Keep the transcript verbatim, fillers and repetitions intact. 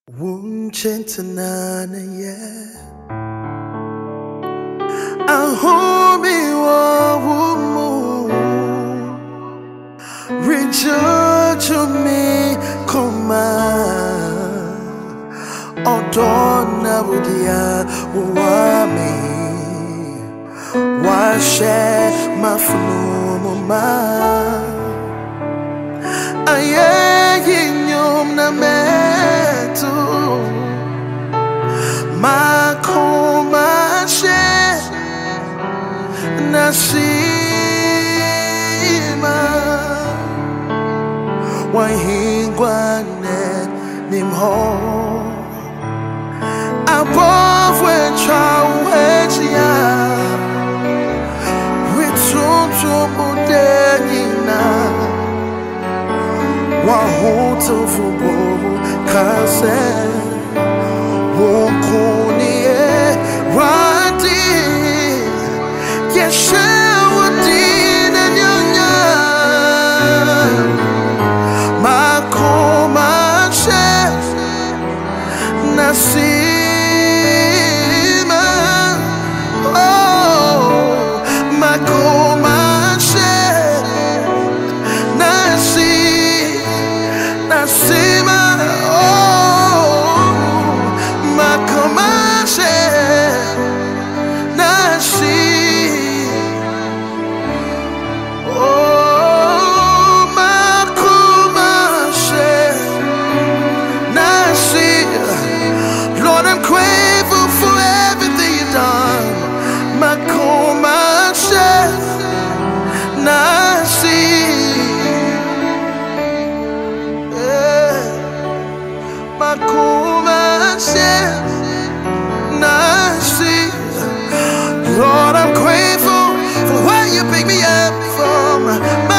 Wunchetanana ye Ahomi wa wumu Rejoice me koma Odona wudia wami Washe mafunu ma Aye yinyum na metu Makoma she Nasima Wahingwane nimho Above where child wejia Ritum mudenina Wahuto fubo kase Wonkonie radi Yeshua nyanya Makoma she Nasima Oh Makoma she Nasi Nasima Oh Makoma she Nasi Oh Makoma she Nasi Lord, I'm grateful for everything you've done. Makoma she Nasi Makoma she Nasi Lord, I'm grateful for where you picked me up from.